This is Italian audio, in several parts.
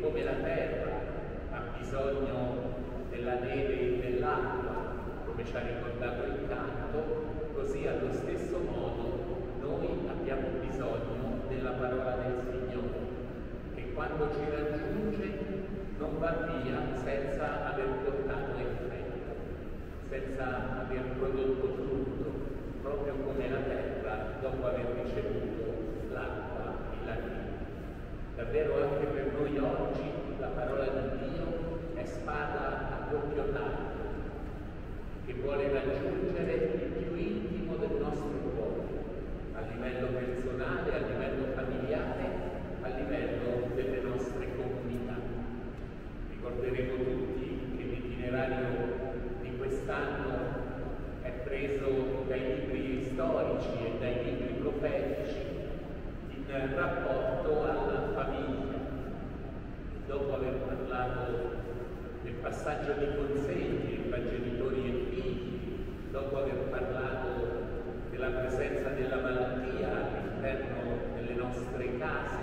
come la terra ha bisogno della neve e dell'acqua, come ci ha ricordato il canto, così allo stesso modo noi abbiamo bisogno della parola del Signore, che quando ci raggiunge non va via senza aver portato effetto, senza aver prodotto frutto, proprio come la terra dopo aver ricevuto l'acqua e la neve. Davvero anche per noi oggi la parola di Dio è spada a doppio taglio, che vuole raggiungere il più intimo del nostro cuore, a livello personale, a livello familiare, a livello delle nostre comunità. Ricorderemo tutti che l'itinerario di quest'anno è preso dai libri storici e dai libri profetici in rapporto alla famiglia. Dopo aver parlato del passaggio di consegni tra genitori e figli, dopo aver parlato della presenza della malattia all'interno delle nostre case,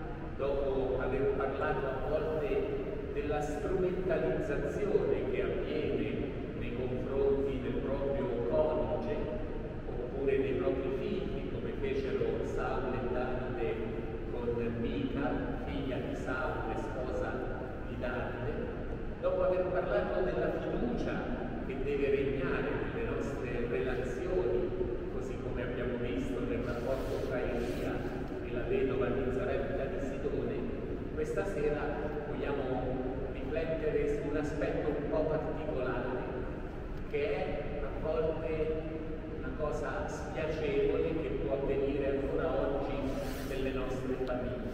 dopo aver parlato a volte della strumentalizzazione che avviene nei confronti del proprio coniuge oppure dei propri figli, come fecero Saul e Davide con Mica, figlia di Saul e sposa di Davide, dopo aver parlato della fiducia che deve regnare nelle nostre relazioni, così come abbiamo visto nel rapporto tra Elia e la vedova di Zarepta di Sidone, questa sera vogliamo riflettere su un aspetto un po' particolare, che è a volte una cosa spiacevole che può avvenire ancora oggi nelle nostre famiglie.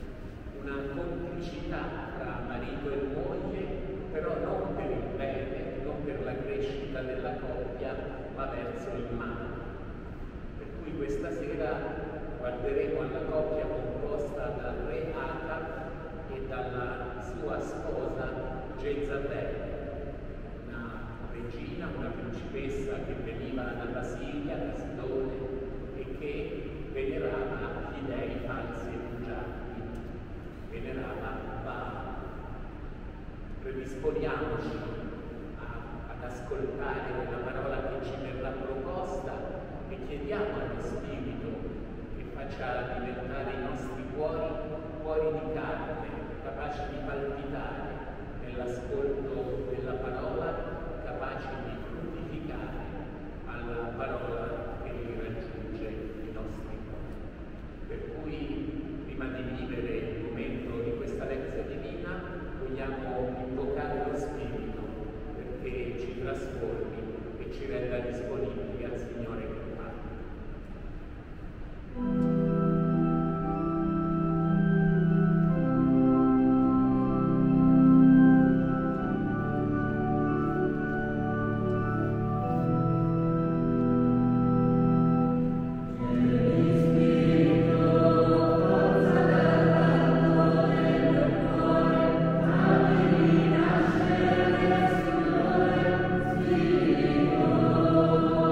Una complicità tra marito e moglie, però non per il bene, non per la crescita della coppia, ma verso il male. Per cui questa sera guarderemo alla coppia composta dal re Acab e dalla sua sposa Jezabel, una regina, una principessa che veniva dalla Siria, da Sidone, e che venerava gli dei falsi e bugiardi, venerava Baal. Predisponiamoci ad ascoltare la parola che ci verrà proposta e chiediamo allo Spirito che faccia diventare i nostri cuori di carne, capaci di palpitare nell'ascolto della parola, capaci di fruttificare alla parola che raggiunge i nostri cuori. Per cui, prima di vivere il momento di questa lezione divina, vogliamo invocare lo Spirito perché ci trasformi e ci renda disponibili al Signore che parla. Oh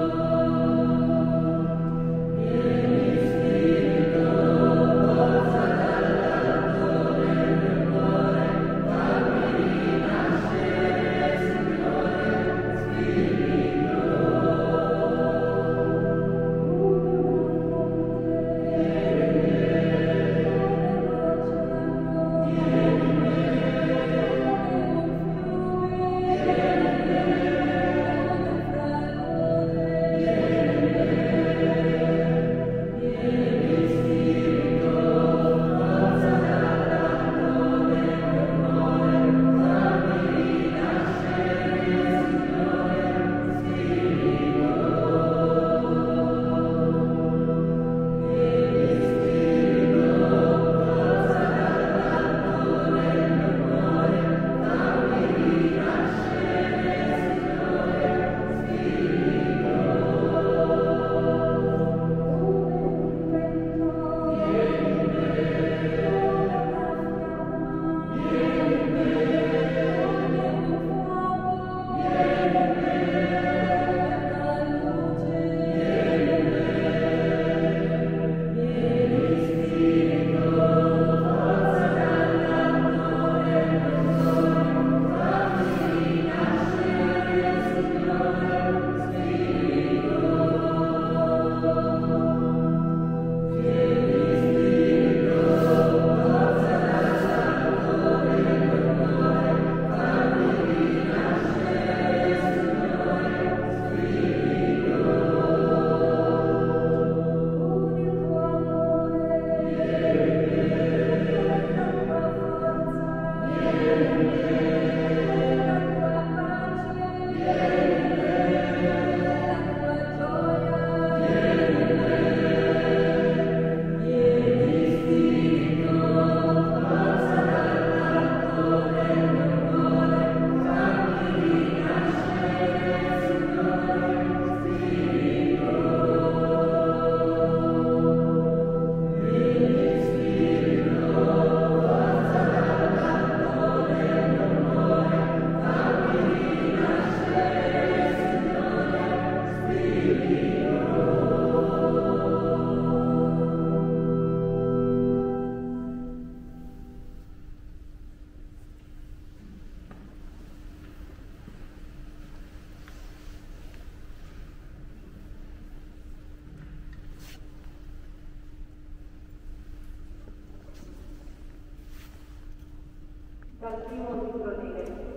Dal primo libro dei Re.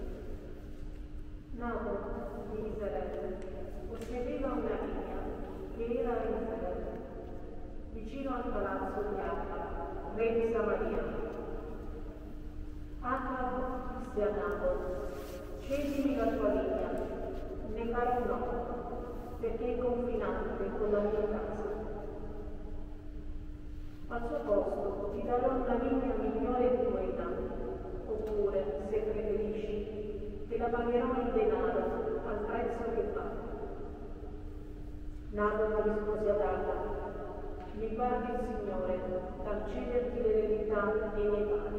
Nabot di Israele possedeva una vigna che era in Israele, vicino al palazzo di Acab, re di Samaria. Acab disse a Nabot: cedimi la tua vigna, ne farò no, perché è confinante con la mia casa. Al suo posto ti darò una vigna migliore di quella, oppure, se preferisci, te la pagherò in denaro al prezzo che vale. Nabot rispose ad Acab: mi guardi il Signore dal cederti l'eredità dei miei padri.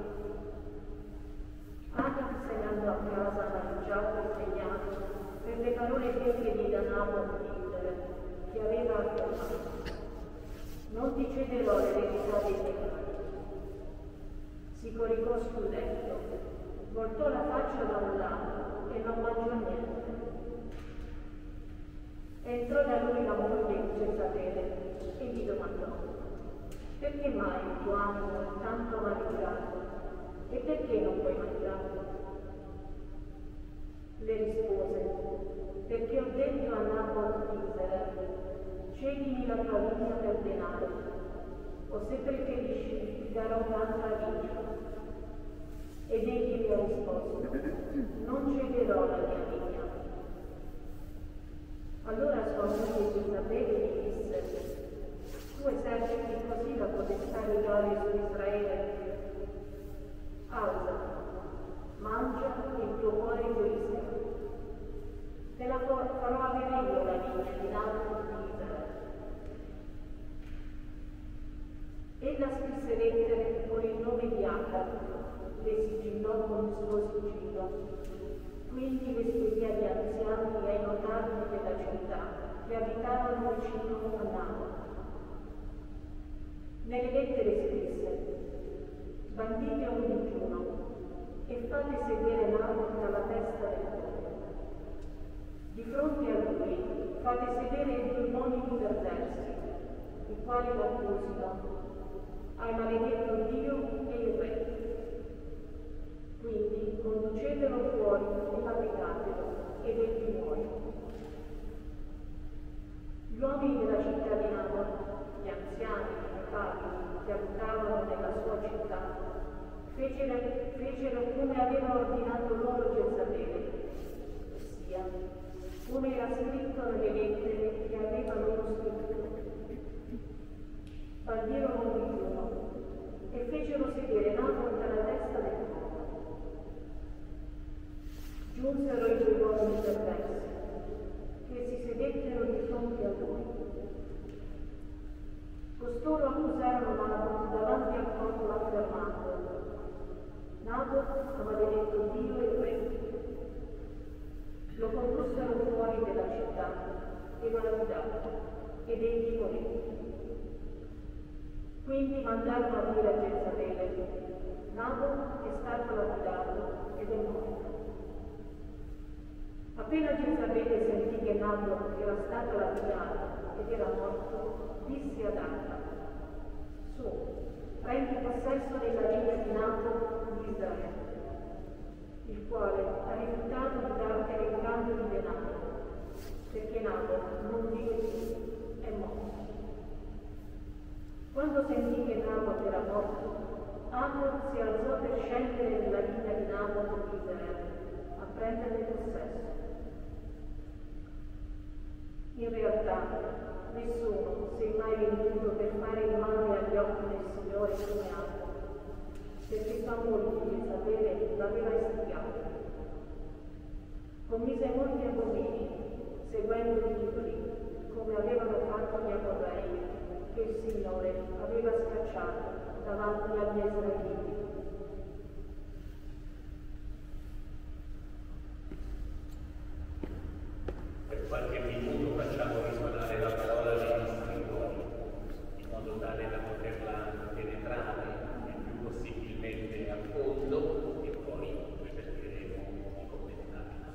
Acab se ne andò a casa amareggiato e segnato per le parole che da Nabot di Israele, che aveva affermato: non ti cederò l'eredità dei miei padri. Si coricò sul letto, voltò la faccia da un lato e non mangiò niente. Entrò da lui la moglie Jezabele e gli domandò: perché mai il tuo animo è tanto amareggiato e perché non puoi mangiare? Le rispose: perché ho detto a Nabot di Israele: cedimi la tua vigna per denaro, o se preferisci ti darò un'altra vigna. Ed egli mi ha risposto: non cederò la mia vigna. Allora sua moglie Jezabele gli disse: tu eserciti così la potestà regale su Israele? Alza, mangia il tuo cuore egoista. Te la farò avere io la vigna di Nabot di Israele. Ella scrisse lettere con il nome di Acab, le sigillò con il suo sigillo. Quindi le spedì agli anziani e ai notabili della città che abitavano vicino a Nabot. Nelle lettere scrisse: bandite un digiuno e fate sedere Nabot alla testa del popolo. Di fronte a lui fate sedere 2 uomini perversi, i quali l'accusino: hai maledetto Dio e il re. Quindi conducetelo fuori e lapidatelo, ed egli muore. Gli uomini della città di Nabot, gli anziani e i notabili che abitavano nella sua città, fecero come aveva ordinato loro Jezabele, ossia come era scritto nelle lettere che aveva loro scritto. Bandirono un digiuno e fecero sedere Nabot alla testa del popolo. Giunsero i 2 uomini perversi, che si sedettero di fronte a lui. Costoro accusarono Nabot davanti al popolo affermando: Nabot ha maledetto Dio e il re. Lo condussero fuori della città e lo lapidarono, ed egli morì. Quindi mandarono a dire a Jezabele: Nabot è stato lapidato ed è morto. Appena Jezabele sentì che Nabot era stato lapidato ed era morto, disse ad Acab: su, prendi possesso della vigna di Nabot di Israele, il quale ha rifiutato di dartene in cambio di denaro, perché Nabot non vive più, è morto. Quando sentì che Nabot era morto, Acab si alzò per scendere nella vigna di Nabot di Israele a prenderne possesso. In realtà, nessuno si è mai venuto per fare il male agli occhi del Signore come Acab, perché sua moglie Jezabele l'aveva istigato. Commise molti abomini, seguendo gli idoli, come avevano fatto gli amorrei, che il Signore aveva scacciato davanti agli israeliti. Per qualche minuto facciamo risuonare la parola dei nostri cuori, in modo tale da poterla penetrare il più possibilmente a fondo e poi cercheremo di commentarla.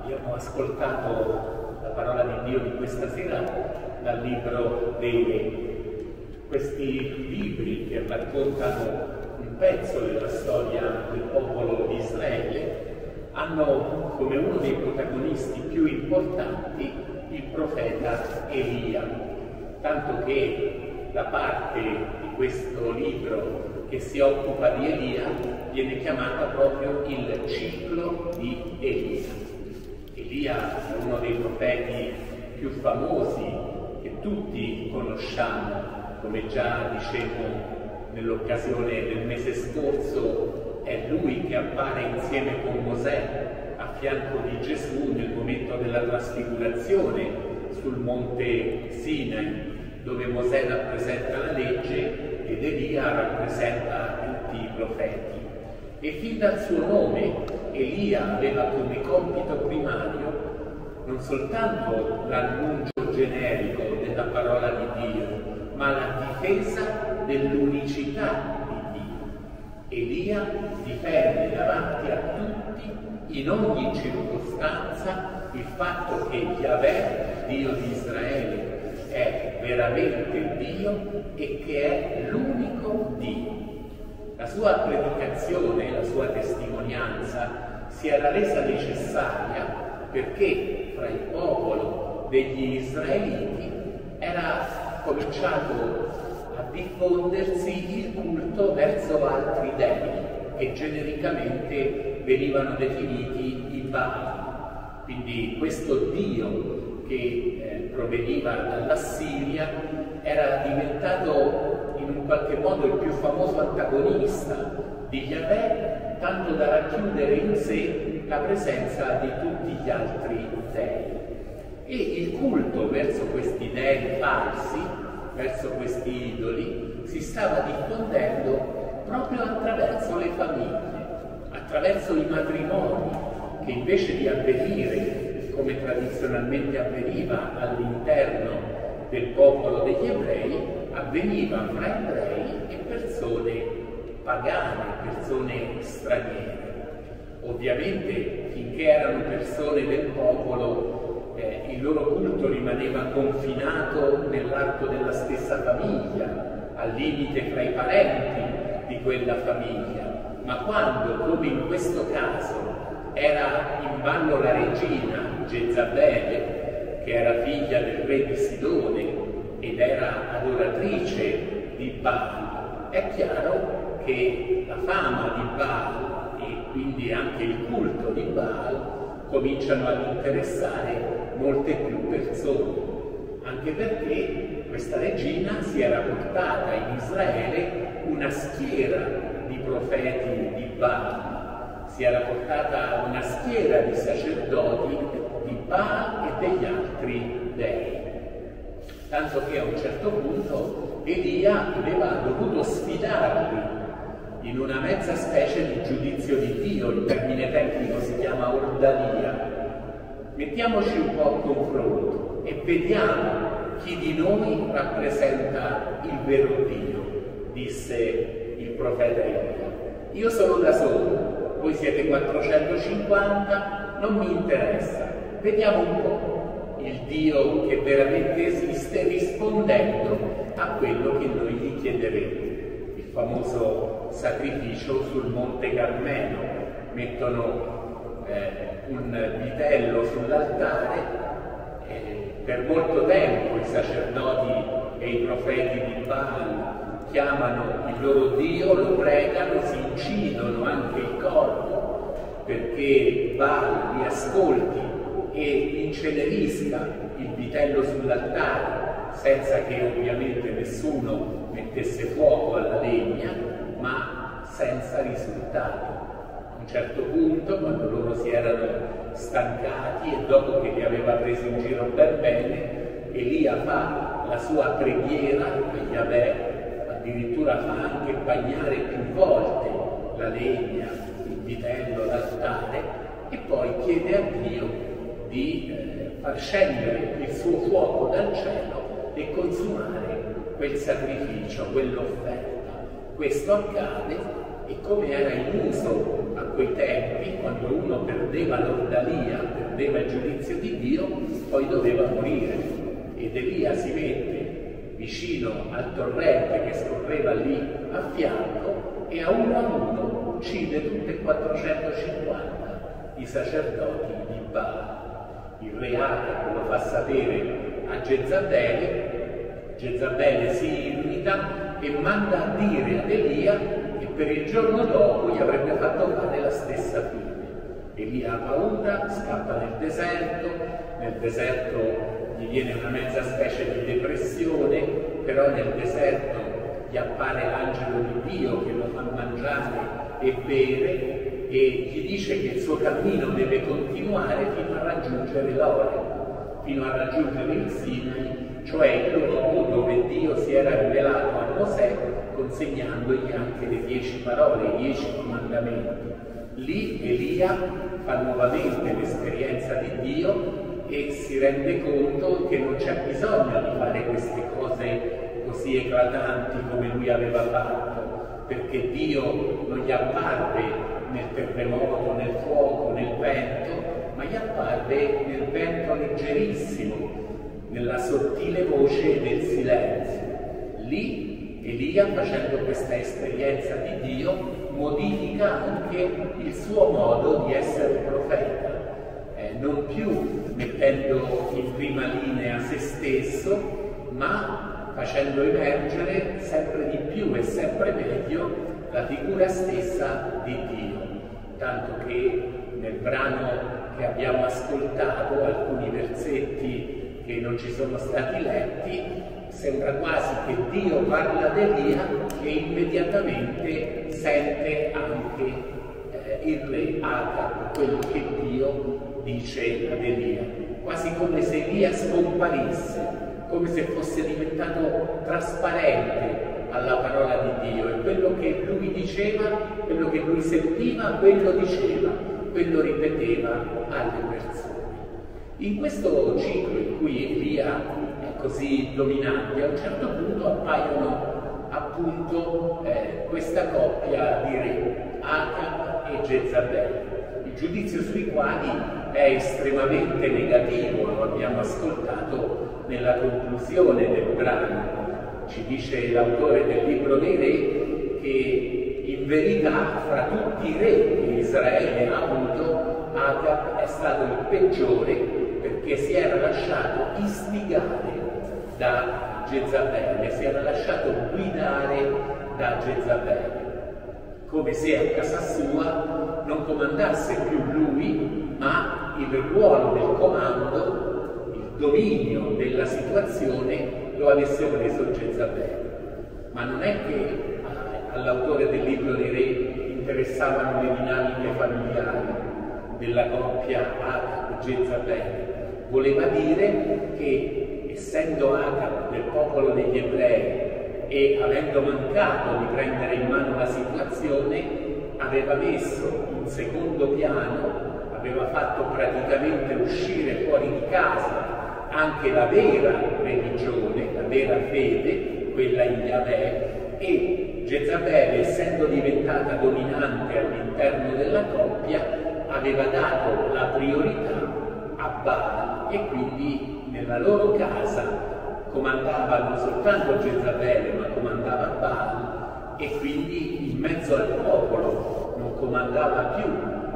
Abbiamo ascoltato la parola di Dio di questa sera dal libro dei Re. Questi libri che raccontano un pezzo della storia del popolo di Israele hanno come uno dei protagonisti più importanti il profeta Elia, tanto che la parte di questo libro che si occupa di Elia viene chiamata proprio il ciclo di Elia. Elia è uno dei profeti più famosi che tutti conosciamo, come già dicevo nell'occasione del mese scorso, è lui che appare insieme con Mosè a fianco di Gesù nel momento della trasfigurazione sul monte Sinai, dove Mosè rappresenta la legge ed Elia rappresenta tutti i profeti. E fin dal suo nome Elia aveva come compito primario non soltanto l'annuncio generico della parola di Dio, ma la difesa dell'unicità di Dio. Elia difende davanti a tutti, in ogni circostanza, il fatto che Yahweh, Dio di Israele, è veramente Dio e che è l'unico Dio. La sua predicazione, la sua testimonianza si era resa necessaria perché fra il popolo degli israeliti era cominciato a diffondersi il culto verso altri dei che genericamente venivano definiti i Baal. Quindi questo Dio che proveniva dall'Assiria era diventato in un qualche modo il più famoso antagonista di Yahweh, tanto da racchiudere in sé la presenza di tutti gli altri dei. E il culto verso questi dei falsi, verso questi idoli, si stava diffondendo proprio attraverso le famiglie, attraverso i matrimoni, che invece di avvenire come tradizionalmente avveniva all'interno del popolo degli ebrei, avveniva fra ebrei e persone pagane, persone straniere. Ovviamente finché erano persone del popolo il loro culto rimaneva confinato nell'arco della stessa famiglia, al limite fra i parenti di quella famiglia, ma quando, come in questo caso, era in ballo la regina Jezabele, che era figlia del re di Sidone ed era adoratrice di Baal, è chiaro che la fama di Baal e quindi anche il culto di Baal cominciano ad interessare molte più persone, anche perché questa regina si era portata in Israele una schiera di profeti di Baal, si era portata una schiera di sacerdoti di Baal e degli altri dei. Tanto che a un certo punto Elia aveva dovuto sfidarli in una mezza specie di giudizio di Dio, il termine tecnico si chiama ordalia. Mettiamoci un po' a confronto e vediamo chi di noi rappresenta il vero Dio, disse il profeta Elia. Io sono da solo, voi siete 450, non mi interessa. Vediamo un po' il Dio che veramente esiste rispondendo a quello che noi gli chiederemo. Il famoso sacrificio sul Monte Carmelo. Mettono un vitello sull'altare. Per molto tempo i sacerdoti e i profeti di Baal chiamano il loro Dio, lo pregano, si incidono anche il corpo perché Baal li ascolti e incenerisca il vitello sull'altare senza che ovviamente nessuno mettesse fuoco alla legna, ma senza risultato. A un certo punto, quando loro si erano stancati e dopo che li aveva presi in giro per bene, Elia fa la sua preghiera a Yahweh, addirittura fa anche bagnare più volte la legna, il vitello, l'altare, e poi chiede a Dio di far scendere il suo fuoco dal cielo e consumare quel sacrificio, quell'offerta. Questo accade e, come era in uso a quei tempi, quando uno perdeva l'ordalia, perdeva il giudizio di Dio, poi doveva morire. Ed Elia si mette vicino al torrente che scorreva lì a fianco e a uno uccide tutti e 450 i sacerdoti di Baal. Il re Acab lo fa sapere a Jezabele si irrita e manda a dire ad Elia che per il giorno dopo gli avrebbe fatto fare la stessa fine. Elia ha paura, scappa nel deserto gli viene una mezza specie di depressione, però nel deserto gli appare l'angelo di Dio che lo fa mangiare e bere e gli dice che il suo cammino deve continuare fino a raggiungere l'Oreb, fino a raggiungere il Sinai, cioè il luogo dove Dio si era rivelato a Mosè consegnandogli anche le 10 parole, i 10 comandamenti. Lì Elia fa nuovamente l'esperienza di Dio e si rende conto che non c'è bisogno di fare queste cose così eclatanti come lui aveva fatto, perché Dio non gli apparve nel terremoto, nel fuoco, nel vento, ma gli apparve nel vento leggerissimo, nella sottile voce del silenzio. Lì Elia, facendo questa esperienza di Dio, modifica anche il suo modo di essere profeta, non più mettendo in prima linea se stesso, ma facendo emergere sempre di più e sempre meglio la figura stessa di Dio. Tanto che nel brano che abbiamo ascoltato, alcuni versetti che non ci sono stati letti, sembra quasi che Dio parla ad Elia e immediatamente sente anche il re Acab, quello che Dio dice ad Elia, quasi come se Elia scomparisse, come se fosse diventato trasparente alla parola di Dio, e quello che lui diceva, quello che lui sentiva, quello diceva, quello ripeteva alle persone. In questo ciclo in cui Elia è così dominante, a un certo punto appaiono appunto questa coppia di re, Acab e Jezabele, il giudizio sui quali è estremamente negativo, lo abbiamo ascoltato nella conclusione del brano. Ci dice l'autore del libro dei re che in verità fra tutti i re che Israele ha avuto, Acab è stato il peggiore perché si era lasciato istigare da Jezabele, si era lasciato guidare da Jezabele, come se a casa sua non comandasse più lui, ma il ruolo del comando, il dominio della situazione lo avesse preso Jezabele. Ma non è che all'autore del libro dei re interessavano le dinamiche familiari della coppia Acab-Jezabele. Voleva dire che, essendo Acab del popolo degli ebrei e avendo mancato di prendere in mano la situazione, aveva messo in secondo piano, aveva fatto praticamente uscire fuori di casa anche la vera religione, la vera fede, quella in Yahweh, e Jezabele, essendo diventata dominante all'interno della coppia, aveva dato la priorità a Baal, e quindi nella loro casa comandava non soltanto Jezabele, ma comandava Baal, e quindi in mezzo al popolo non comandava più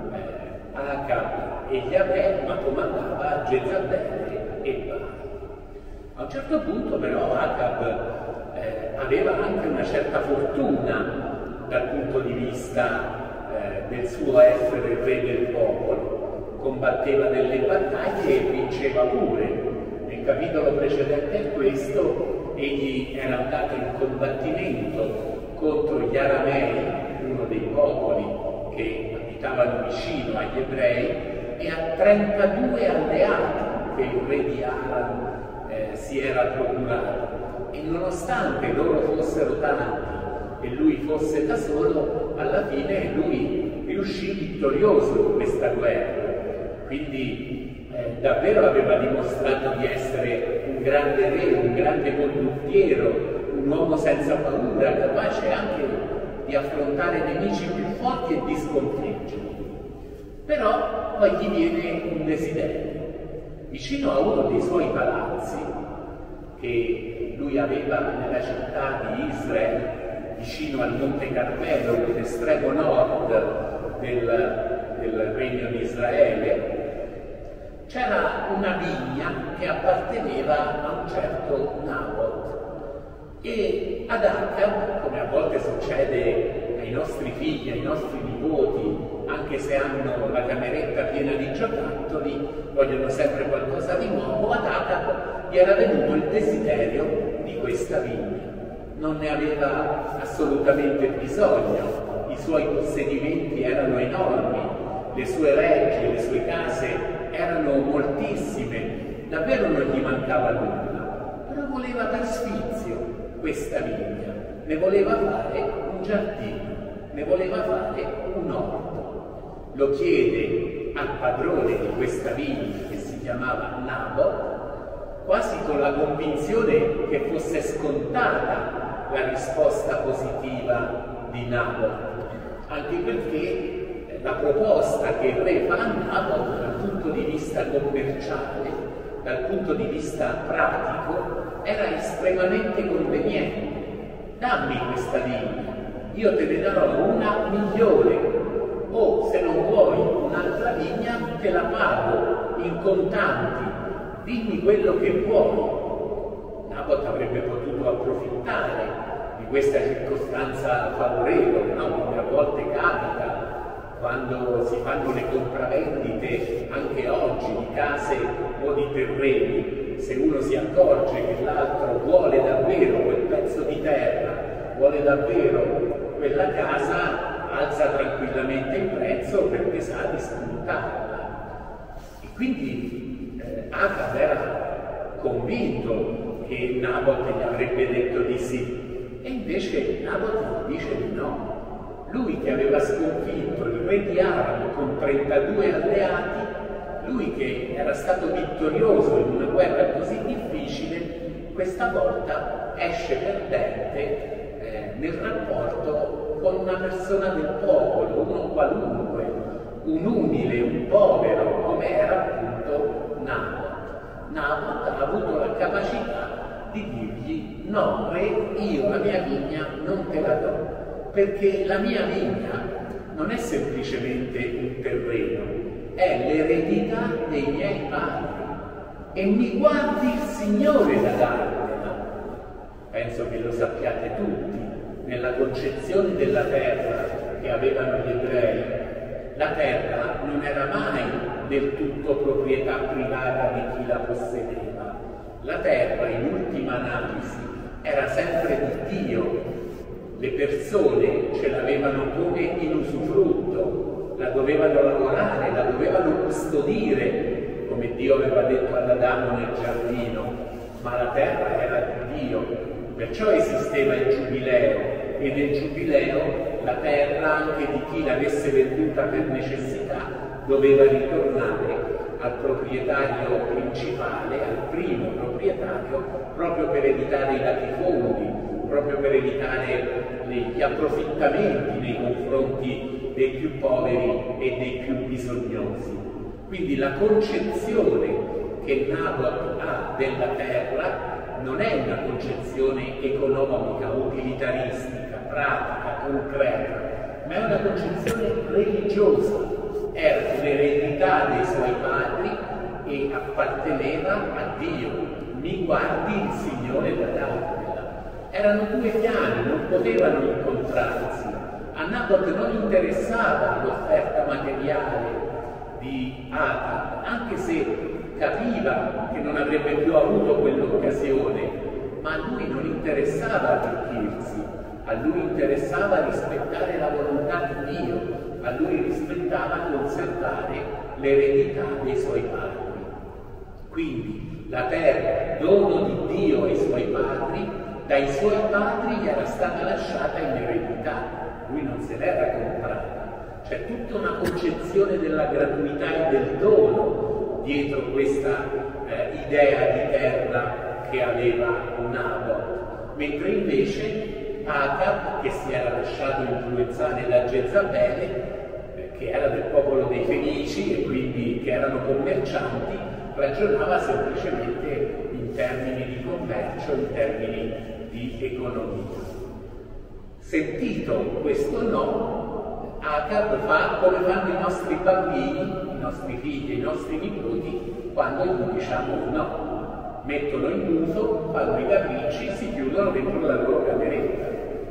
Acab e Yahweh, ma comandava Jezabele e Baal. A un certo punto però Acab aveva anche una certa fortuna dal punto di vista del suo essere re del popolo, combatteva delle battaglie e vinceva pure. Nel capitolo precedente a questo egli era andato in combattimento contro gli Aramei, uno dei popoli che abitavano vicino agli ebrei, e a 32 alleati che il re di Aram si era procurato, e nonostante loro fossero tanti e lui fosse da solo, alla fine lui riuscì vittorioso in questa guerra. Quindi davvero aveva dimostrato di essere un grande re, un grande condottiero, un uomo senza paura, capace anche di affrontare nemici più forti e di sconfiggerli. Però poi gli viene un desiderio. Vicino a uno dei suoi palazzi, che lui aveva nella città di Israele, vicino al Monte Carmelo, nell'estremo nord del Regno di Israele, c'era una vigna che apparteneva a un certo Nabot. E ad Acab, come a volte succede ai nostri figli, ai nostri nipoti, anche se hanno la cameretta piena di giocattoli, vogliono sempre qualcosa di nuovo, ad Acab gli era venuto il desiderio di questa vigna. Non ne aveva assolutamente bisogno, i suoi possedimenti erano enormi, le sue regge, le sue case erano moltissime, davvero non gli mancava nulla, però voleva per sfizio questa vigna, ne voleva fare un giardino, ne voleva fare un orto. Lo chiede al padrone di questa vigna, che si chiamava Nabot, quasi con la convinzione che fosse scontata la risposta positiva di Nabot, anche perché la proposta che il re fa a Nabot dal punto di vista commerciale, dal punto di vista pratico, era estremamente conveniente. Dammi questa vigna, io te ne darò una migliore, o se non vuoi un'altra vigna te la pago in contanti, dimmi quello che vuoi. Nabot avrebbe potuto approfittare di questa circostanza favorevole, no? Come a volte capita quando si fanno le compravendite anche oggi di case o di terreni. Se uno si accorge che l'altro vuole davvero quel pezzo di terra, vuole davvero quella casa, alza tranquillamente il prezzo perché sa di spuntarla. E quindi Acab era convinto che Nabot gli avrebbe detto di sì, e invece Nabot gli dice di no. Lui che aveva sconfitto il re di Aram con 32 alleati, lui che era stato vittorioso in una guerra così difficile, questa volta esce perdente nel rapporto con una persona del popolo, uno qualunque, un umile, un povero, come era appunto Nabot. Nabot ha avuto la capacità di dirgli: no, re, io la mia vigna non te la do, perché la mia vigna non è semplicemente un terreno, è l'eredità dei miei padri e mi guardi il Signore da darmela. Penso che lo sappiate tutti, nella concezione della terra che avevano gli ebrei, la terra non era mai del tutto proprietà privata di chi la possedeva. La terra, in ultima analisi, era sempre di Dio. Le persone ce l'avevano come in usufrutto, la dovevano lavorare, la dovevano custodire, come Dio aveva detto ad Adamo nel giardino, ma la terra era di Dio. Perciò esisteva il giubileo, e nel giubileo la terra, anche di chi l'avesse venduta per necessità, doveva ritornare al proprietario principale, al primo proprietario, proprio per evitare i latifondi, proprio per evitare gli approfittamenti nei confronti dei più poveri e dei più bisognosi. Quindi la concezione che Nabot ha della terra non è una concezione economica, utilitaristica, pratica, concreta, ma è una concezione religiosa. Era l'eredità dei suoi padri e apparteneva a Dio. Mi guardi il Signore da darmela. Erano due piani, non potevano incontrarsi. A Nabot non interessava l'offerta materiale di Acab, anche se capiva che non avrebbe più avuto quell'occasione, ma a lui non interessava arricchirsi, a lui interessava rispettare la volontà di Dio, a lui rispettava conservare l'eredità dei suoi padri. Quindi la terra, dono di Dio ai suoi padri, dai suoi padri gli era stata lasciata in eredità, lui non se l'era comprata. C'è tutta una concezione della gratuità e del dono dietro questa idea di terra che aveva Nabot, mentre invece Acab, che si era lasciato influenzare da Jezabele, che era del popolo dei Fenici e quindi che erano commercianti, ragionava semplicemente in termini di commercio, in termini di economia. Sentito questo no, Acab fa come fanno i nostri bambini, i nostri figli, i nostri nipoti, quando gli diciamo no. Mettono il muso, fanno i capricci, si chiudono dentro la loro cameretta.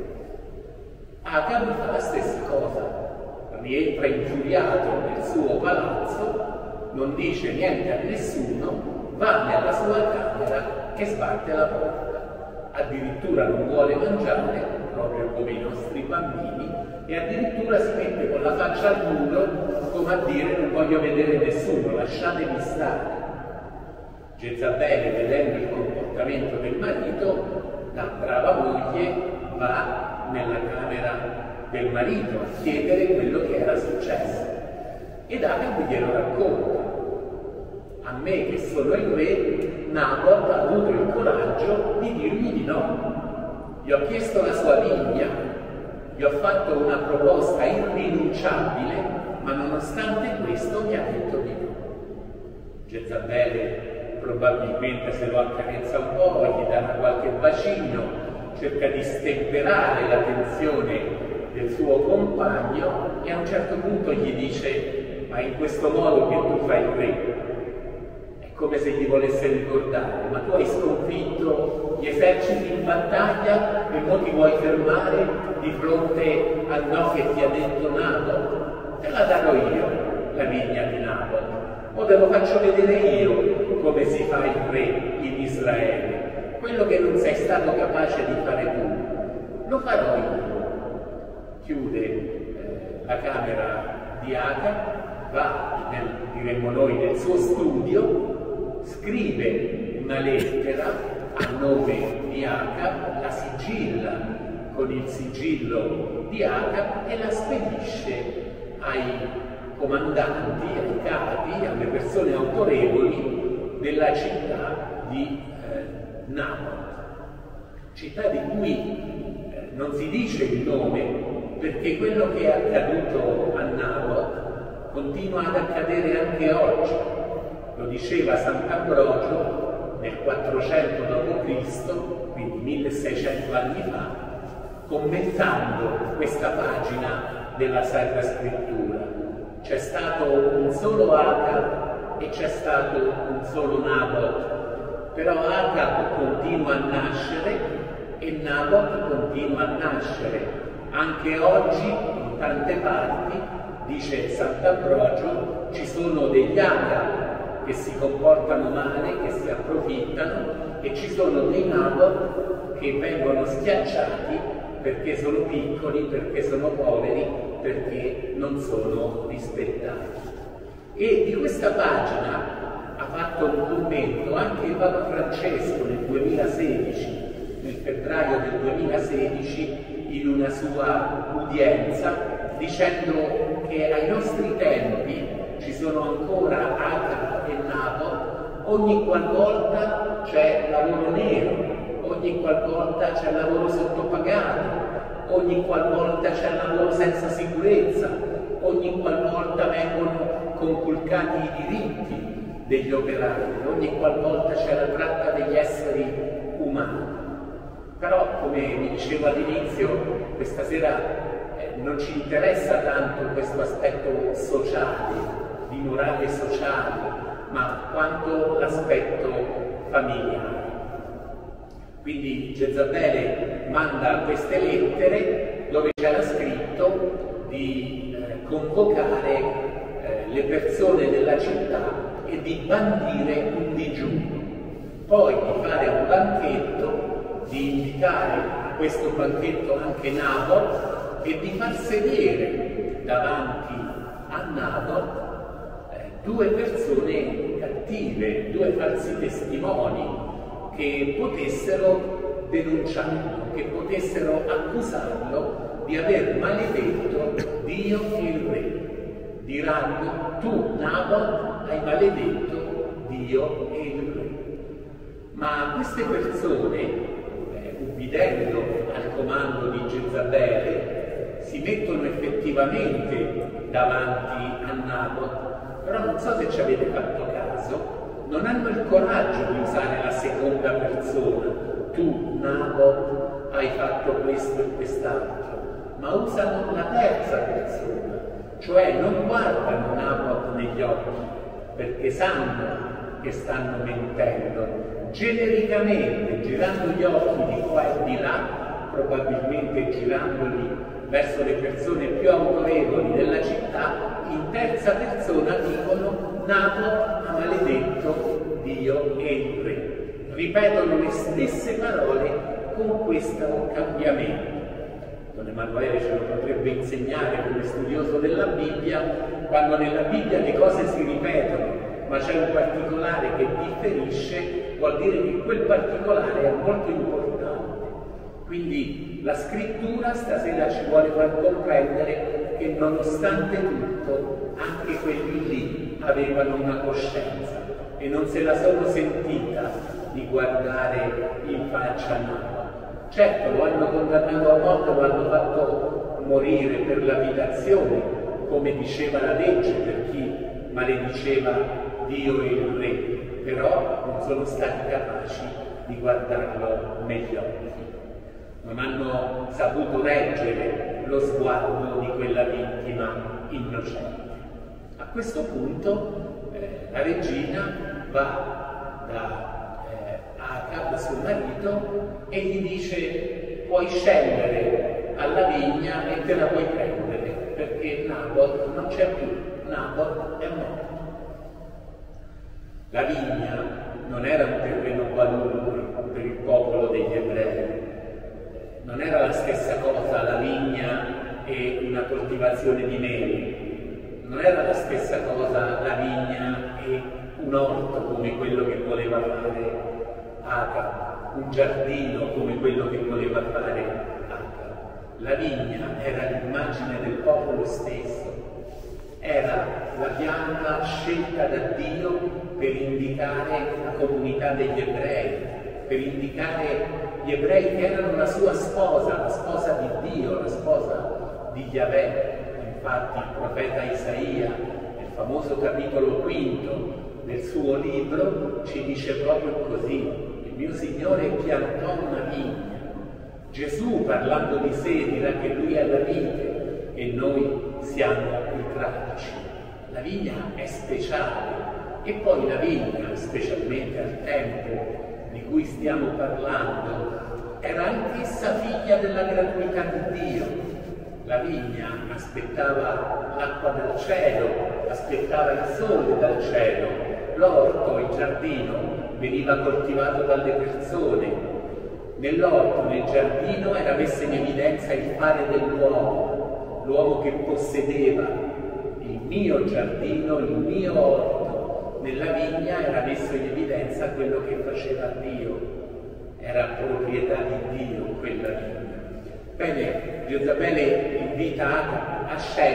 Acab fa la stessa cosa. Rientra infuriato nel suo palazzo, non dice niente a nessuno, va nella sua camera e sbatte la porta. Addirittura non vuole mangiare, proprio come i nostri bambini, e addirittura si mette con la faccia al muro come a dire non voglio vedere nessuno, lasciatemi stare. Jezabele, vedendo il comportamento del marito, da brava moglie va nella camera del marito a chiedere quello che era successo. Ed Acab glielo racconta. A me, che sono il re, Nabot ha avuto il coraggio di dirmi di no. Gli ho chiesto la sua vigna, gli ho fatto una proposta irrinunciabile, ma nonostante questo mi ha detto di no. Jezabele probabilmente se lo accarezza un po', gli dà qualche bacino, cerca di stemperare la tensione del suo compagno e a un certo punto gli dice: ma in questo modo che tu fai il re? È come se gli volesse ricordare: ma tu hai sconfitto gli eserciti in battaglia e ora ti vuoi fermare di fronte al no che ti ha detto Nabot? Te la darò io, la vigna di Nabot, o te lo faccio vedere io come si fa il re in Israele, quello che non sei stato capace di fare tu, lo farò io. Chiude la camera di Acab, va, diremmo noi, nel suo studio, scrive una lettera a nome di Acab, la sigilla con il sigillo di Acab e la spedisce ai comandanti, ai capi, alle persone autorevoli della città di Nabot, città di cui non si dice il nome, perché quello che è accaduto a Nabot continua ad accadere anche oggi. Lo diceva Sant'Ambrogio nel 400 d.C., quindi 1600 anni fa, commentando questa pagina della Sacra Scrittura. C'è stato un solo Acab e c'è stato un solo Nabot, però Acab continua a nascere e Nabot continua a nascere. Anche oggi, in tante parti, dice Sant'Ambrogio, ci sono degli Acab che si comportano male, che si approfittano, e ci sono dei Nabot che vengono schiacciati perché sono piccoli, perché sono poveri, perché non sono rispettati. E di questa pagina ha fatto un commento anche il Papa Francesco nel 2016, nel febbraio del 2016, in una sua udienza, dicendo che ai nostri tempi ci sono ancora Acab e Nabot, ogni qualvolta c'è lavoro nero, ogni qualvolta c'è lavoro sottopagato, ogni qualvolta c'è lavoro senza sicurezza, ogni qualvolta vengono conculcati i diritti degli operai, ogni qualvolta c'è la tratta degli esseri umani. Però, come vi dicevo all'inizio, questa sera non ci interessa tanto questo aspetto sociale, di morale sociale, ma quanto l'aspetto familiare. Quindi Jezabele manda queste lettere dove c'era scritto di convocare le persone della città e di bandire un digiuno, poi di fare un banchetto, di invitare a questo banchetto anche Nabot e di far sedere davanti a Nabot due persone cattive, due falsi testimoni che potessero denunciarlo, che potessero accusarlo di aver maledetto Dio e il re. Diranno: tu, Nabot, hai maledetto Dio e il re. Ma queste persone, ubbidendo al comando di Jezabele, si mettono effettivamente davanti a Nabot, però non so se ci avete fatto caso, non hanno il coraggio di usare la seconda persona, tu Nabot hai fatto questo e quest'altro, ma usano la terza persona, cioè non guardano Nabot negli occhi, perché sanno che stanno mentendo. Genericamente, girando gli occhi di qua e di là, probabilmente girandoli verso le persone più autorevoli della città, in terza persona dicono Nabot ha maledetto Dio e il re. Ripetono le stesse parole con questo cambiamento. Don Emanuele ce lo potrebbe insegnare come studioso della Bibbia, quando nella Bibbia le cose si ripetono, ma c'è un particolare che differisce, vuol dire che quel particolare è molto importante. Quindi la scrittura stasera ci vuole far comprendere che nonostante tutto anche quelli lì avevano una coscienza e non se la sono sentita di guardare in faccia Nabot. Certo, lo hanno condannato a morte, lo hanno fatto morire per lapidazione, come diceva la legge per chi malediceva Dio e il re, però non sono stati capaci di guardarlo negli occhi. Non hanno saputo reggere lo sguardo di quella vittima innocente. A questo punto la regina va da Acab, suo marito, e gli dice: puoi scendere alla vigna e te la puoi prendere, perché Nabot non c'è più, Nabot è morto. La vigna non era un terreno qualunque per il popolo degli ebrei, non era la stessa cosa la vigna e una coltivazione di mele, non era la stessa cosa la vigna e un orto come quello che voleva fare Acab, un giardino come quello che voleva fare Acab. La vigna era l'immagine del popolo stesso, era la pianta scelta da Dio per indicare la comunità degli ebrei, per indicare gli ebrei che erano la sua sposa, la sposa di Dio, la sposa di Yahweh. Infatti il profeta Isaia, nel famoso capitolo 5 del suo libro, ci dice proprio così: il mio Signore piantò una vigna. Gesù, parlando di sé, dirà che lui è la vite e noi siamo i tralci. La vigna è speciale. E poi la vigna, specialmente al tempo di cui stiamo parlando, era anch'essa figlia della gratuità di Dio. La vigna aspettava l'acqua dal cielo, aspettava il sole dal cielo, l'orto, il giardino veniva coltivato dalle persone. Nell'orto, nel giardino era messo in evidenza il fare dell'uomo, l'uomo che possedeva il mio giardino, il mio orto. Nella vigna era messo in evidenza quello che faceva Dio, era proprietà di Dio quella vigna. Bene, Jezabele invita Acab a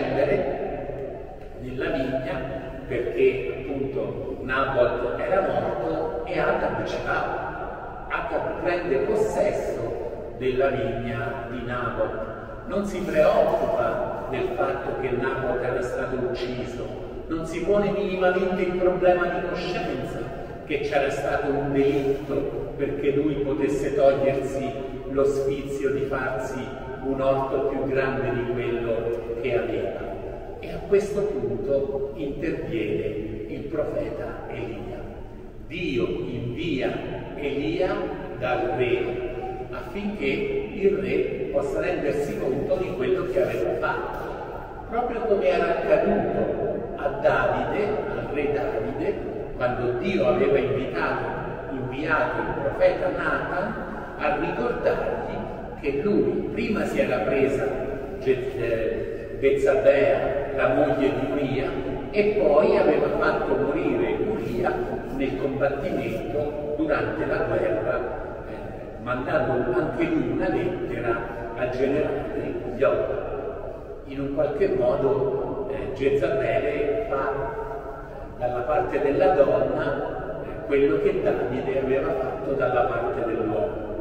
scendere nella vigna perché appunto Nabot era morto e Acab ci va. Acab prende possesso della vigna di Nabot, non si preoccupa del fatto che Nabot era stato ucciso, non si pone minimamente il problema di coscienza che c'era stato un delitto perché lui potesse togliersi lo sfizio di farsi un orto più grande di quello che aveva. E a questo punto interviene il profeta Elia. Dio invia Elia dal re affinché il re possa rendersi conto di quello che aveva fatto, proprio come era accaduto a Davide, al re Davide, quando Dio aveva inviato il profeta Nathan a ricordargli che lui prima si era presa Bezzabea, la moglie di Uria, e poi aveva fatto morire Uria nel combattimento durante la guerra, mandando anche lui una lettera al generale Joab. In un qualche modo Jezabele fa dalla parte della donna quello che Davide aveva fatto dalla parte dell'uomo.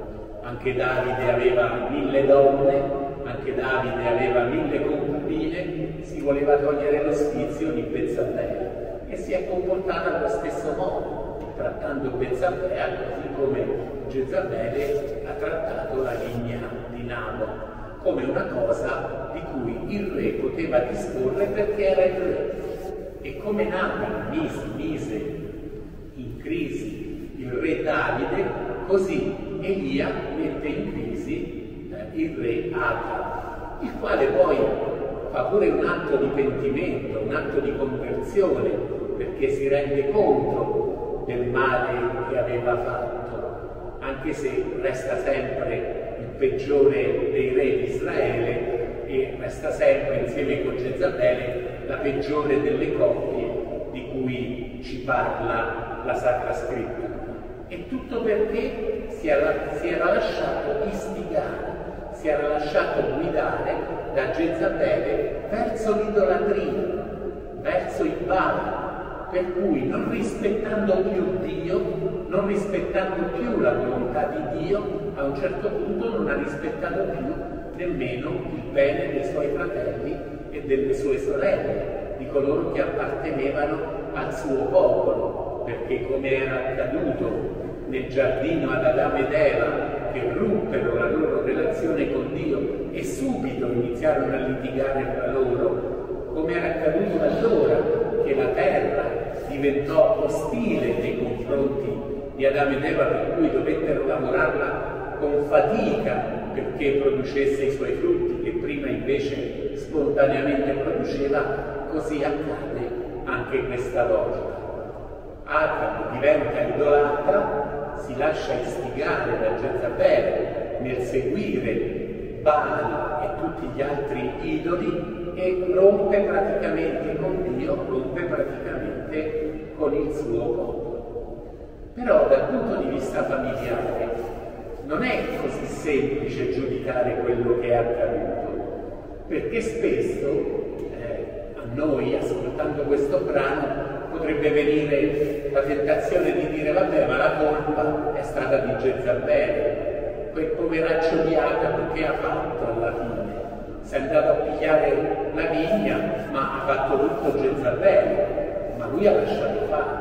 Anche Davide aveva 1000 donne, anche Davide aveva 1000 concubine, si voleva togliere lo sfizio di Bezzabea e si è comportata allo stesso modo, trattando Bezzabea così come Jezabele ha trattato la vigna di Nabot, come una cosa di cui il re poteva disporre perché era il re. E come Nabot mise in crisi il re Davide, così Elia mette in crisi il re Acab, il quale poi fa pure un atto di pentimento, un atto di conversione, perché si rende conto del male che aveva fatto, anche se resta sempre il peggiore dei re di Israele e resta sempre insieme con Jezabele la peggiore delle coppie di cui ci parla la Sacra Scrittura. E tutto perché si era lasciato istigare, si era lasciato guidare da Jezabele verso l'idolatria, verso il Baal, per cui non rispettando più Dio, non rispettando più la volontà di Dio, a un certo punto non ha rispettato più nemmeno il bene dei suoi fratelli e delle sue sorelle, di coloro che appartenevano al suo popolo, perché come era accaduto nel giardino ad Adamo ed Eva, che ruppero la loro relazione con Dio e subito iniziarono a litigare tra loro, come era accaduto allora che la terra diventò ostile nei confronti di Adamo ed Eva, per cui dovettero lavorarla con fatica perché producesse i suoi frutti, che prima invece spontaneamente produceva, così accade anche questa volta. Acab diventa idolatra, si lascia istigare da Jezabele nel seguire Baal e tutti gli altri idoli e rompe praticamente con Dio, rompe praticamente con il suo popolo. Però dal punto di vista familiare non è così semplice giudicare quello che è accaduto, perché spesso a noi, ascoltando questo brano, potrebbe venire la tentazione di dire vabbè, ma la colpa è stata di Jezabele, quel poveraccio di Acab che ha fatto alla fine? Si è andato a pigliare la vigna, ma ha fatto tutto Jezabele, ma lui ha lasciato fare.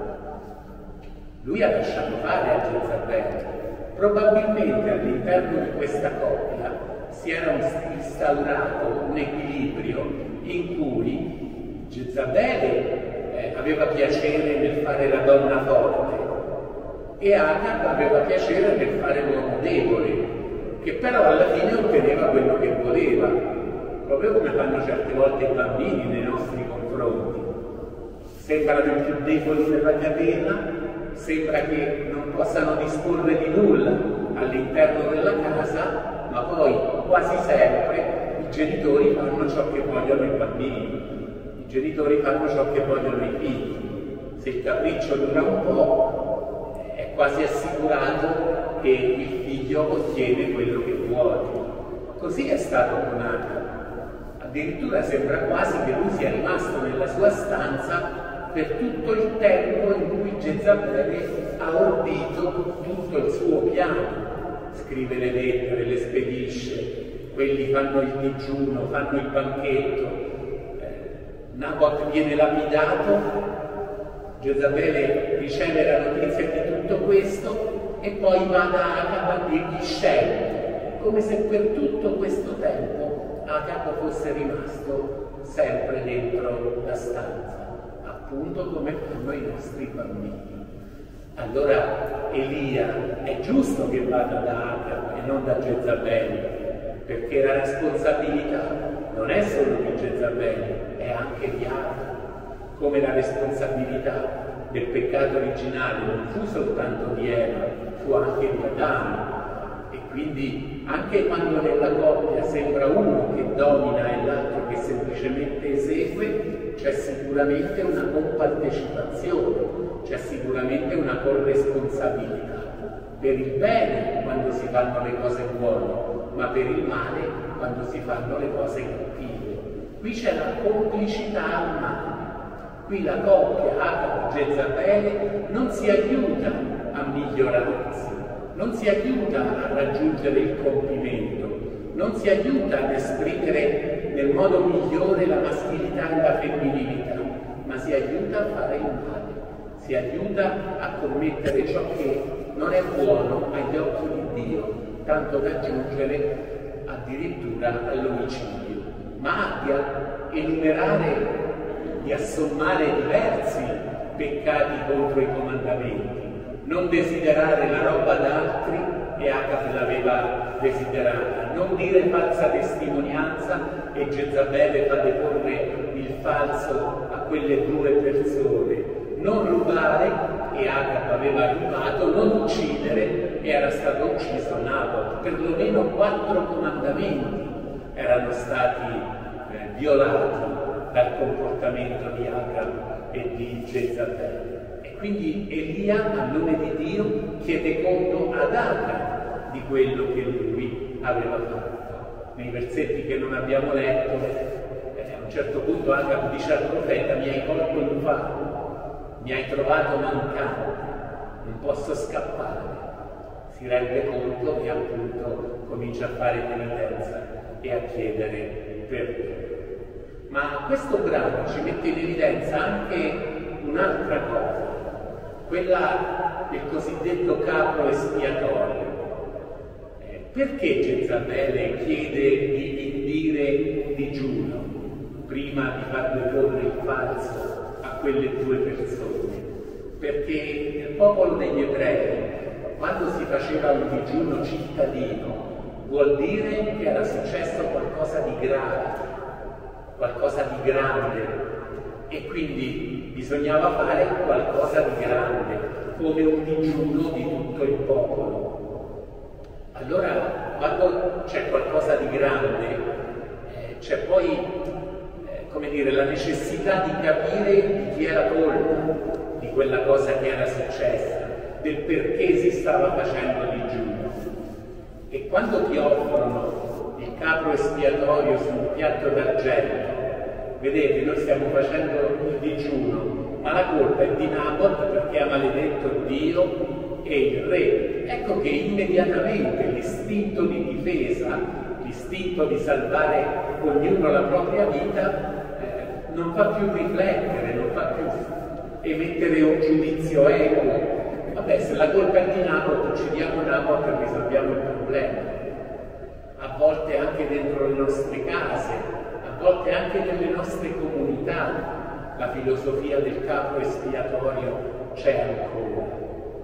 Lui ha lasciato fare a Jezabele. Probabilmente all'interno di questa coppia si era instaurato un equilibrio in cui Jezabele aveva piacere nel fare la donna forte e Acab aveva piacere nel fare l'uomo debole, che però alla fine otteneva quello che voleva, proprio come fanno certe volte i bambini nei nostri confronti. Sembrano i più deboli della catena, sembra che non possano disporre di nulla all'interno della casa, ma poi quasi sempre i genitori fanno ciò che vogliono i bambini. I genitori fanno ciò che vogliono i figli. Se il capriccio dura un po', è quasi assicurato che il figlio ottiene quello che vuole. Così è stato con Acab. Addirittura sembra quasi che lui sia rimasto nella sua stanza per tutto il tempo in cui Jezabele ha ordito tutto il suo piano. Scrive le lettere, le spedisce, quelli fanno il digiuno, fanno il banchetto. Nabot viene lapidato, Jezabele riceve la notizia di tutto questo e poi va da Acab a dirgli scende, come se per tutto questo tempo Acab fosse rimasto sempre dentro la stanza, appunto come fanno i nostri bambini. Allora Elia è giusto che vada da Acab e non da Jezabele, perché la responsabilità non è solo di Jezabele, è anche di Acab, come la responsabilità del peccato originale non fu soltanto di Eva, fu anche di Adamo. E quindi anche quando nella coppia sembra uno che domina e l'altro che semplicemente esegue, c'è sicuramente una compartecipazione, c'è sicuramente una corresponsabilità. Per il bene quando si fanno le cose buone, ma per il male quando si fanno le cose cattive. Qui c'è la complicità al male. Qui la coppia Acab-Jezabele non si aiuta a migliorarsi, non si aiuta a raggiungere il compimento, non si aiuta ad esprimere nel modo migliore la maschilità e la femminilità, ma si aiuta a fare il male, si aiuta a commettere ciò che non è buono agli occhi di Dio, tanto da giungere addirittura all'omicidio, ma di enumerare, di assommare diversi peccati contro i comandamenti. Non desiderare la roba d'altri, e Acabe l'aveva desiderata, non dire falsa testimonianza, e Jezabele fa deporre il falso a quelle due persone, non rubare, e Acabe aveva rubato, non uccidere, e era stato ucciso Nabot. Perlomeno 4 comandamenti erano stati violati dal comportamento di Acabe e di Jezabele. Quindi Elia, a nome di Dio, chiede conto ad Acabe di quello che lui aveva fatto. Nei versetti che non abbiamo letto, a un certo punto Acabe dice al profeta: mi hai colto in fallo, mi hai trovato mancante, non posso scappare. Si rende conto e appunto comincia a fare penitenza e a chiedere perdono. Ma questo brano ci mette in evidenza anche un'altra cosa, quella del cosiddetto capro espiatorio. Perché Jezabele chiede di indire digiuno prima di far deporre il falso a quelle 2 persone? Perché nel popolo degli ebrei, quando si faceva un digiuno cittadino, vuol dire che era successo qualcosa di grave, qualcosa di grande, e quindi bisognava fare qualcosa di grande, come un digiuno di tutto il popolo. Allora, quando c'è qualcosa di grande, c'è poi, come dire, la necessità di capire di chi era colpa di quella cosa che era successa, del perché si stava facendo digiuno. E quando ti offrono il capro espiatorio su un piatto d'argento, vedete, noi stiamo facendo il digiuno, ma la colpa è di Nabot perché ha maledetto Dio e il re. Ecco che immediatamente l'istinto di difesa, l'istinto di salvare ognuno la propria vita, non fa più riflettere, non fa più emettere un giudizio equo. Vabbè, se la colpa è di Nabot, uccidiamo Nabot e risolviamo il problema. A volte anche dentro le nostre case, a volte anche nelle nostre comunità, la filosofia del capro espiatorio c'è ancora.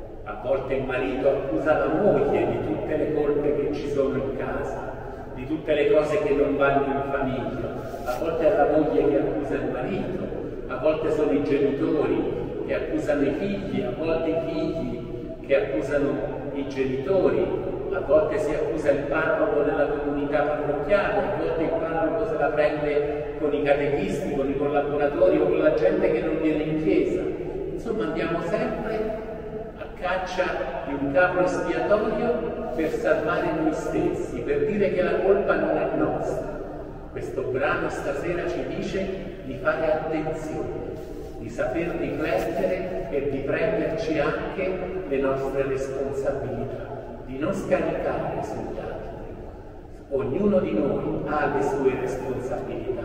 A volte il marito accusa la moglie di tutte le colpe che ci sono in casa, di tutte le cose che non vanno in famiglia. A volte è la moglie che accusa il marito, a volte sono i genitori che accusano i figli, a volte i figli che accusano i genitori, a volte si accusa il parroco della comunità parrocchiale, a volte il parroco se la prende con i catechisti, con i collaboratori o con la gente che non viene in chiesa. Insomma, andiamo sempre a caccia di un capro espiatorio per salvare noi stessi, per dire che la colpa non è nostra. Questo brano stasera ci dice di fare attenzione, di saper riflettere e di prenderci anche le nostre responsabilità, di non scaricare sugli altri. Ognuno di noi ha le sue responsabilità,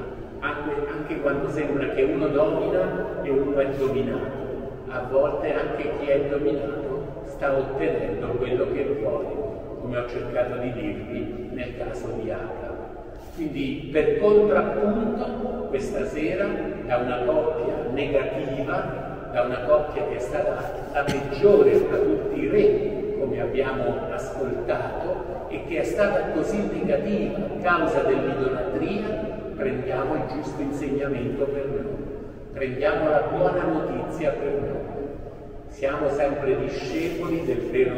anche quando sembra che uno domina e uno è dominato. A volte anche chi è dominato sta ottenendo quello che vuole, come ho cercato di dirvi nel caso di Acabe. Quindi, per contrappunto, questa sera, da una coppia negativa, da una coppia che è stata la peggiore tra tutti i re, come abbiamo ascoltato, e che è stata così negativa a causa dell'idolatria, prendiamo il giusto insegnamento per noi, prendiamo la buona notizia per noi. Siamo sempre discepoli del vero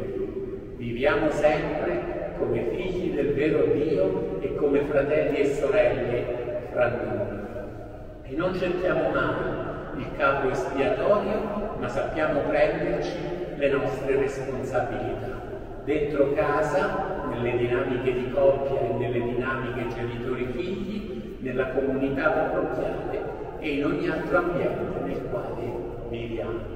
Dio, viviamo sempre come figli del vero Dio e come fratelli e sorelle fra noi. E non cerchiamo mai il capro espiatorio, ma sappiamo prenderci le nostre responsabilità. Dentro casa, nelle dinamiche di coppia e nelle dinamiche genitori-figli, nella comunità parrocchiale e in ogni altro ambiente nel quale viviamo.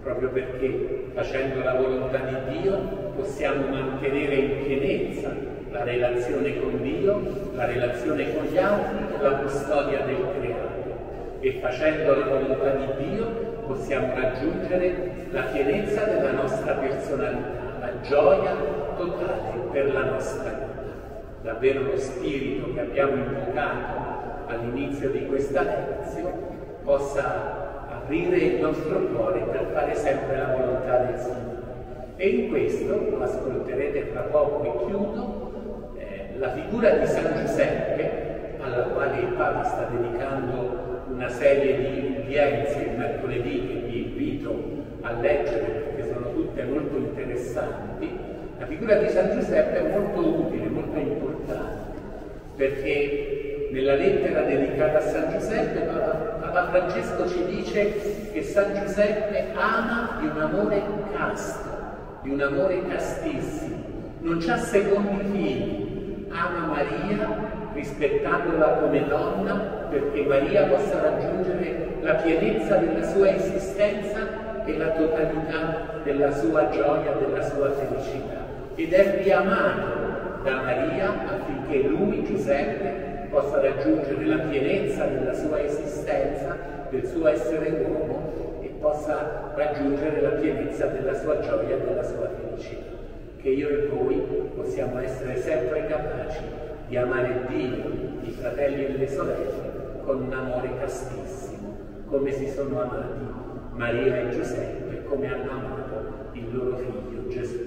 proprio perché facendo la volontà di Dio possiamo mantenere in pienezza la relazione con Dio, la relazione con gli altri e la custodia del creato. E facendo la volontà di Dio possiamo raggiungere la pienezza della nostra personalità, la gioia totale per la nostra vita. Davvero lo spirito che abbiamo invocato all'inizio di questa lezione possa aprire il nostro cuore per fare sempre la volontà del Signore. E in questo, lo ascolterete fra poco e chiudo, la figura di San Giuseppe, alla quale il Papa sta dedicando una serie di udienze il mercoledì che vi invito a leggere perché sono tutte molto interessanti. La figura di San Giuseppe è molto utile, molto importante, perché nella lettera dedicata a San Giuseppe Papa Francesco ci dice che San Giuseppe ama di un amore casto, di un amore castissimo, non c'ha secondi figli, ama Maria rispettandola come donna perché Maria possa raggiungere la pienezza della sua esistenza e la totalità della sua gioia, della sua felicità. Ed è riamato da Maria affinché lui, Giuseppe, possa raggiungere la pienezza della sua esistenza, del suo essere uomo e possa raggiungere la pienezza della sua gioia e della sua felicità. Che io e voi possiamo essere sempre capaci di amare Dio, i fratelli e le sorelle, con un amore castissimo, come si sono amati Maria e Giuseppe, come hanno amato il loro figlio Gesù.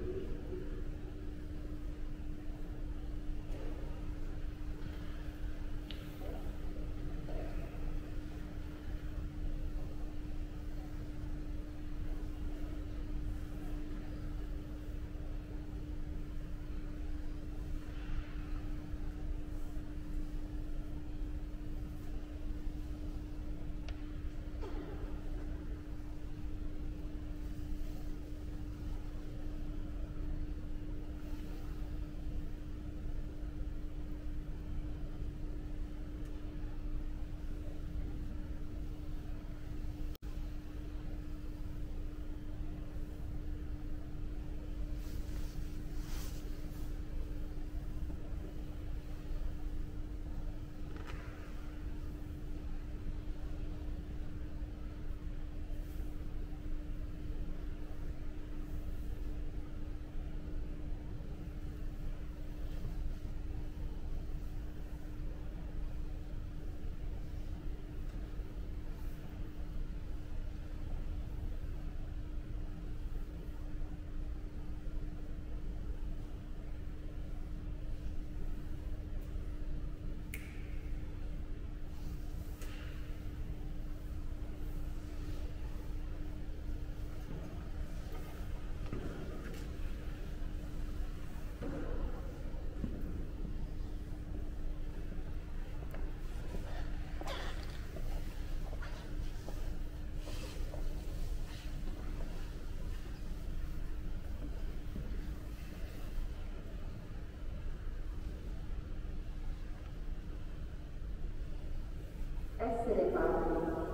Essere padri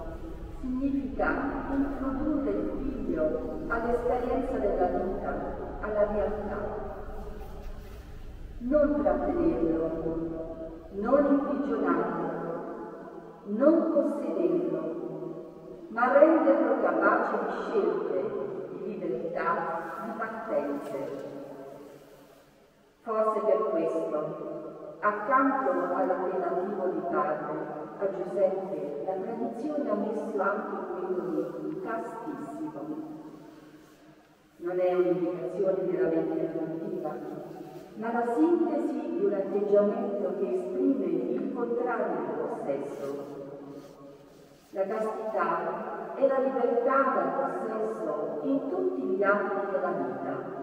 significa introdurre il figlio all'esperienza della vita, alla realtà. Non trattenerlo, non imprigionarlo, non possederlo, ma renderlo capace di scelte, di libertà, di partenze. Forse per questo, accanto all'appellativo di padre, a Giuseppe la tradizione ha messo anche quello di castissimo. Non è un'indicazione veramente aggiuntiva, ma la sintesi di un atteggiamento che esprime il contrario del possesso. La castità è la libertà dal possesso in tutti gli ambiti della vita.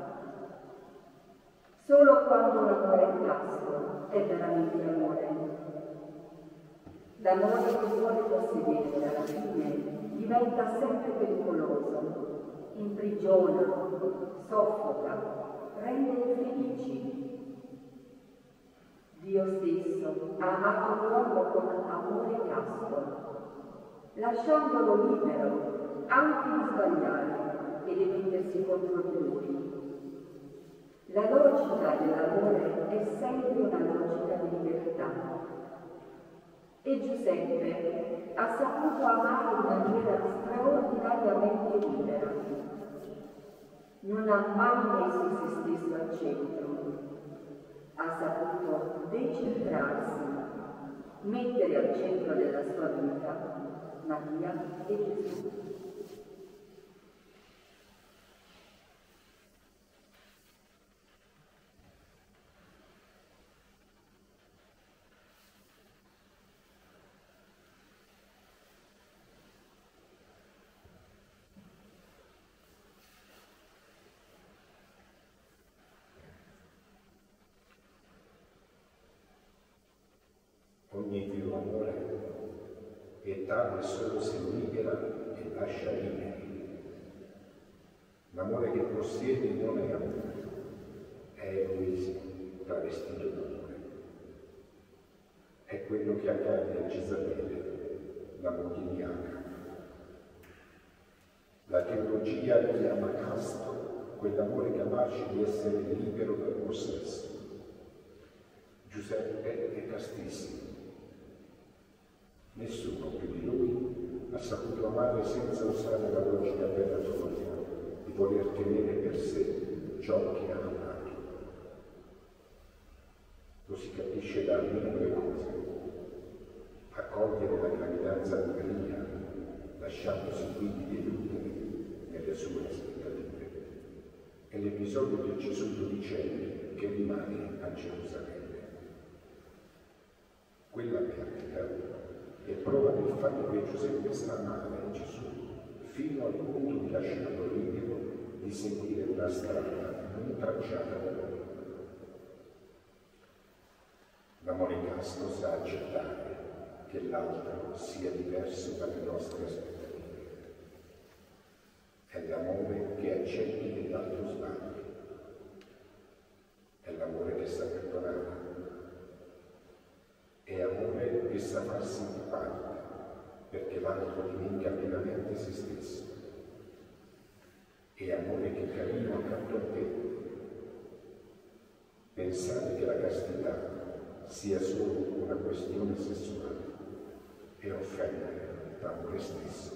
Solo quando un amore è casto è veramente amore. L'amore che vuole possedere alla fine diventa sempre pericoloso, imprigiona, soffoca, rende infelici. Dio stesso ha amato l'uomo con amore casto, lasciandolo libero anche di sbagliare e di mettersi contro di lui. La logica dell'amore è sempre una logica di libertà. E Giuseppe ha saputo amare in maniera straordinariamente libera. Non ha mai messo se stesso al centro. Ha saputo decentrarsi, mettere al centro della sua vita Maria e Gesù. Ogni vero amore è tale solo se libera e lascia liberi. L'amore che possiede non è amore, è egoismo travestito d'amore. È quello che accade a Gesabele, la moglie di Acab. La teologia chiama casto quell'amore capace di essere libero dal possesso. Giuseppe è castissimo. Nessuno più di lui ha saputo amare senza usare la logica predatoria di voler tenere per sé ciò che ha amato. Lo si capisce da almeno due cose: accogliere la gravidanza di Maria, lasciandosi quindi deludere nelle sue aspettative, e l'episodio del Gesù dodicenne che rimane a Gerusalemme. Quella perdita è prova del fatto che Giuseppe sta amare Gesù fino al punto di lasciarlo libero di seguire una strada non tracciata da lui. L'amore casto sa accettare che l'altro sia diverso dalle nostre aspettative. È l'amore che accetti che l'altro sbagli. È l'amore che sa perdonare. È amore che sa farsi di parte perché l'altro divenga pienamente se stesso. È amore che cammina accanto a te. Pensare che la castità sia solo una questione sessuale e offendere l'amore stesso.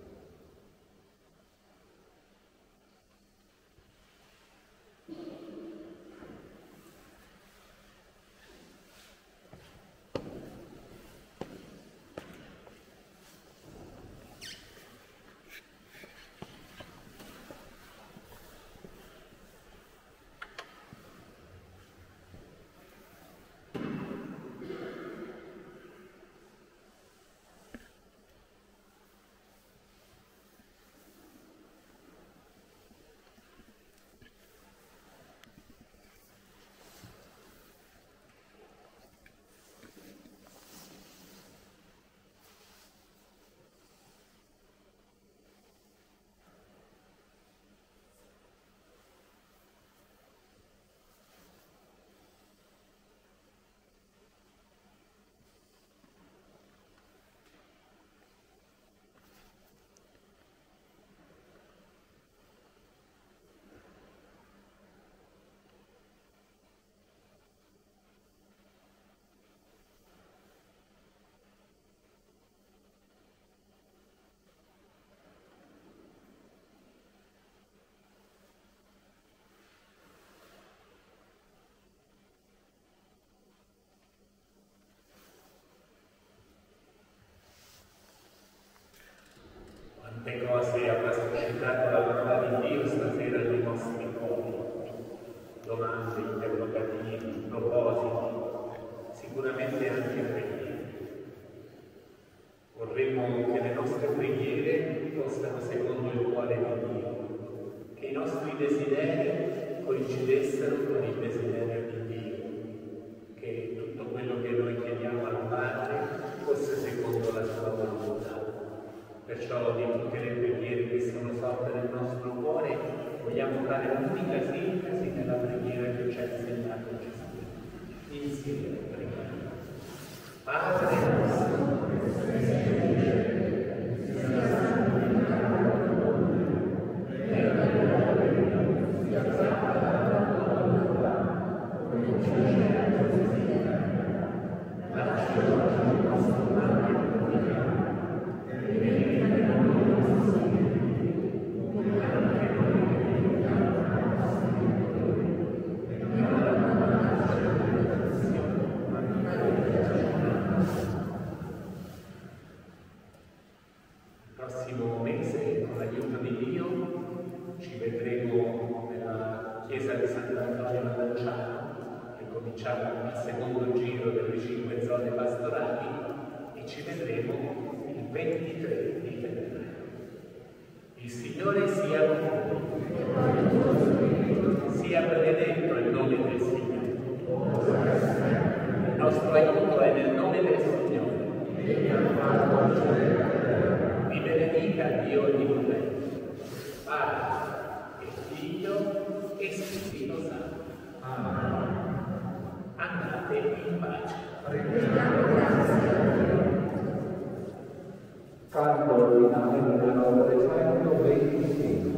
Quante cose avrà suscitato la parola di Dio stasera nei nostri cuori, domande, interrogativi, propositi, sicuramente anche preghiere. Vorremmo che le nostre preghiere fossero secondo il cuore di Dio, che i nostri desideri coincidessero con il desiderio di Dio, che tutto quello che noi chiediamo al Padre fosse secondo la sua volontà. Perciò di tutte le preghiere che sono sorte nel nostro cuore vogliamo fare un'unica sintesi nella preghiera che ci ha insegnato Gesù. Insieme preghiamo. Padre nostro, che sei in cielo, sia santificato 23 di febbraio. Il Signore sia con voi. Sia benedetto il nome del Signore. Il nostro aiuto è nel nome del Signore. Vi benedica Dio Onnipotente, Padre e Figlio e Spirito Santo. Andate in pace. Canto ordinario del 925.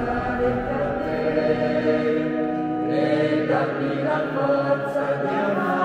Dammi la forza di amare.